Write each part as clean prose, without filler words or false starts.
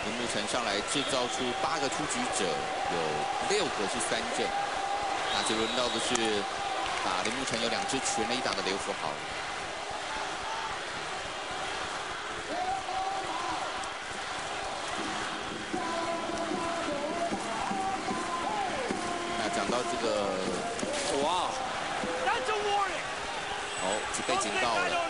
林木成上来制造出8个出局者，有6个是3振。那就轮到的是打林木成有2支全垒打的刘福豪。那讲到这个，哇，哦，是被警告了。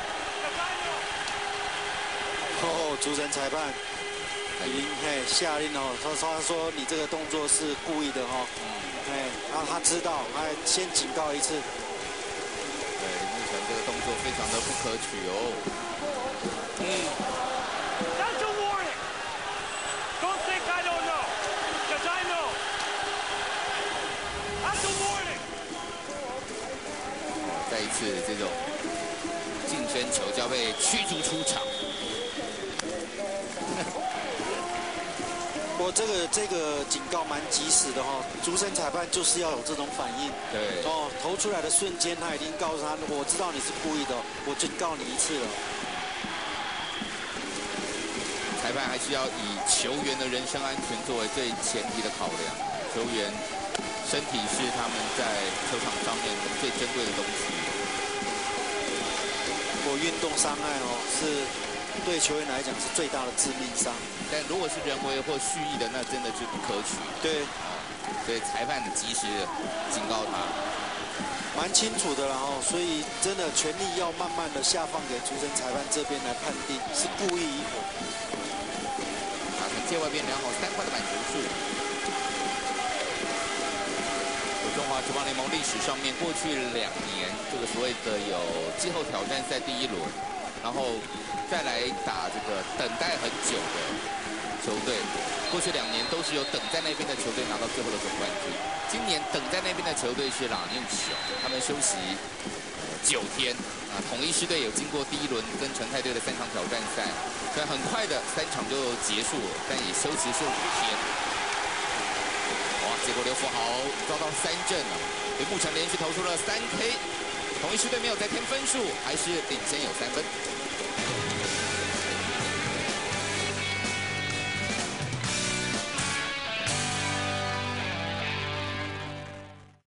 哦，主审裁判已经下令哦，他说你这个动作是故意的哦，然后他知道，他先警告一次。 对，林木成这个动作非常的不可取哦。 That's a warning. Don't think I don't know, because I know. That's a warning. 再一次这种近身球就要被驱逐出场。 不过这个警告蛮及时的哈，主审裁判就是要有这种反应。 对。 哦，投出来的瞬间，他已经告诉他，我知道你是故意的，我警告你1次了。 裁判还是要以球员的人身安全作为最前提的考量，球员身体是他们在球场上面最珍贵的东西。 不过运动伤害哦是。 对球员来讲是最大的致命伤， 但如果是人为或蓄意的，那真的是不可取。 对， 所以裁判及时警告他， 蛮清楚的啦哦。所以真的权力要慢慢的下放给主审裁判这边来判定是故意与否。 打成界外边良好3块的板球数。中华职棒联盟历史上面，过去2年这个所谓的有季后挑战赛第1轮，然后。 再来打这个等待很久的球队，过去2年都是由等在那边的球队拿到最后的总冠军。今年等在那边的球队是拉纽熊，他们休息9天啊。统一狮队有经过第1轮跟陈泰队的3场挑战赛，虽然很快的3场就结束了，但也休息是5天。哇！结果刘福豪遭到3振了，林木成连续投出了3K，统一狮队没有再添分数，还是领先有3分。